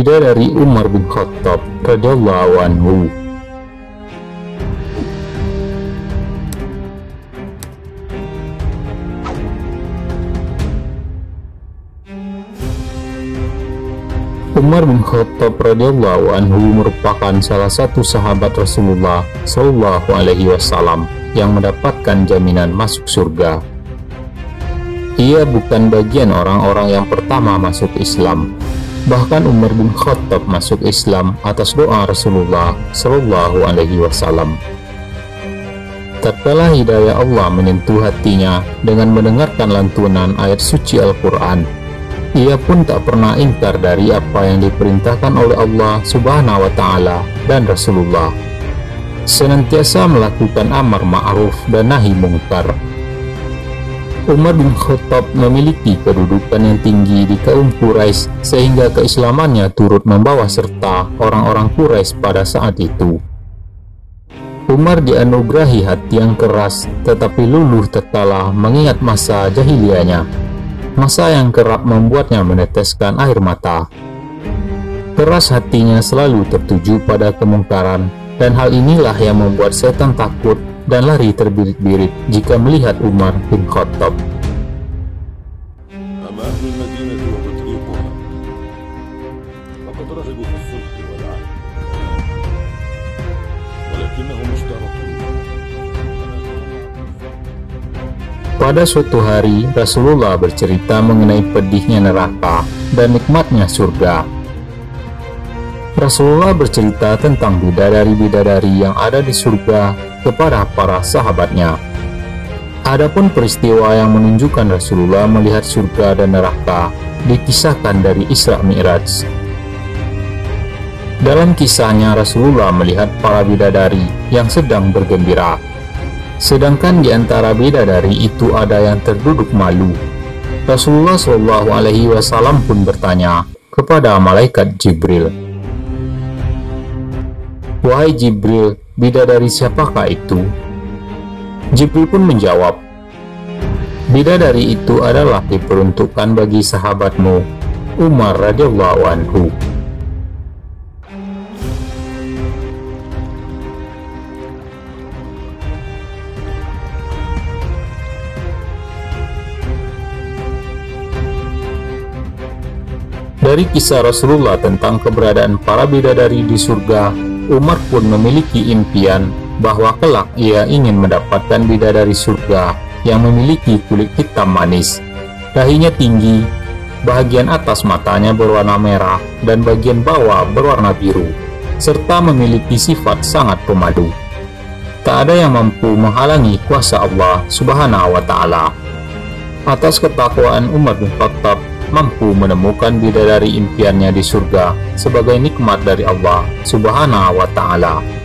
Bidadari Umar bin Khattab radhiyallahu anhu. Umar bin Khattab radhiyallahu anhu merupakan salah satu sahabat Rasulullah Shallallahu alaihi wasallam yang mendapatkan jaminan masuk surga. Ia bukan bagian orang-orang yang pertama masuk Islam. Bahkan Umar bin Khattab masuk Islam atas doa Rasulullah Shallallahu alaihi wasallam. Tatkala hidayah Allah menyentuh hatinya dengan mendengarkan lantunan ayat suci Al-Quran, ia pun tak pernah ingkar dari apa yang diperintahkan oleh Allah Subhanahu wa Ta'ala dan Rasulullah. Senantiasa melakukan amar ma'ruf dan nahi mungkar. Umar bin Khattab memiliki kedudukan yang tinggi di kaum Quraisy sehingga keislamannya turut membawa serta orang-orang Quraisy pada saat itu. Umar dianugerahi hati yang keras tetapi luluh tatkala mengingat masa jahiliyahnya, masa yang kerap membuatnya meneteskan air mata. Keras hatinya selalu tertuju pada kemungkaran, dan hal inilah yang membuat setan takut dan lari terbirit-birit jika melihat Umar bin Khattab. Pada suatu hari, Rasulullah bercerita mengenai pedihnya neraka dan nikmatnya surga. Rasulullah bercerita tentang bidadari-bidadari yang ada di surga kepada para sahabatnya. Adapun peristiwa yang menunjukkan Rasulullah melihat surga dan neraka dikisahkan dari Isra Mi'raj. Dalam kisahnya, Rasulullah melihat para bidadari yang sedang bergembira, sedangkan di antara bidadari itu ada yang terduduk malu. Rasulullah Shallallahu alaihi wasallam pun bertanya kepada malaikat Jibril, "Wahai Jibril, bidadari siapakah itu?" Jibril pun menjawab, "Bidadari itu adalah diperuntukkan bagi sahabatmu Umar radhiyallahu anhu." Dari kisah Rasulullah tentang keberadaan para bidadari di surga, Umar pun memiliki impian bahwa kelak ia ingin mendapatkan bidadari surga yang memiliki kulit hitam manis, dahinya tinggi, bagian atas matanya berwarna merah dan bagian bawah berwarna biru, serta memiliki sifat sangat pemadu. Tak ada yang mampu menghalangi kuasa Allah Subhanahu wa Ta'ala. Atas ketakwaan Umar bin Khattab mampu menemukan bidadari impiannya di surga sebagai nikmat dari Allah Subhanahu wa Ta'ala.